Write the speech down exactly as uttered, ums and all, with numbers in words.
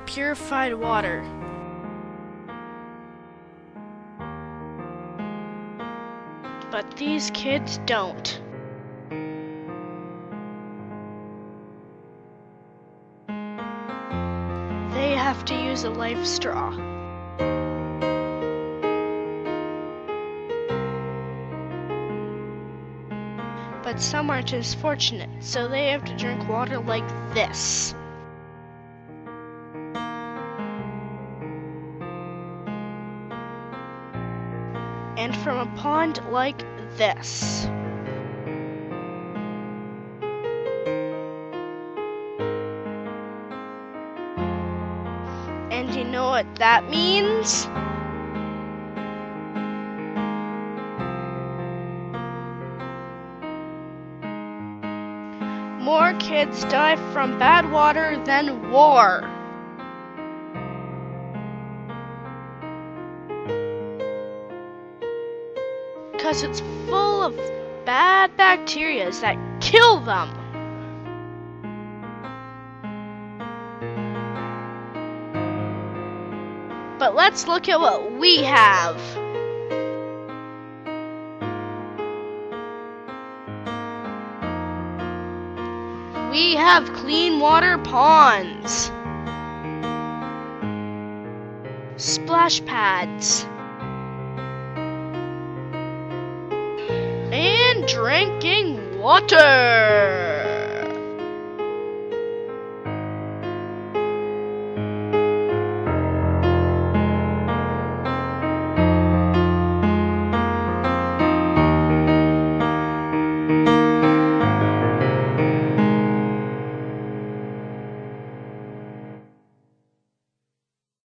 purified water. But these kids don't. They have to use a life straw. But some aren't as fortunate, so they have to drink water like this. And from a pond like this. And you know what that means? More kids die from bad water than war. Because it's full of bad bacteria that kill them. But let's look at what we have. We have clean water ponds, splash pads, and drinking water.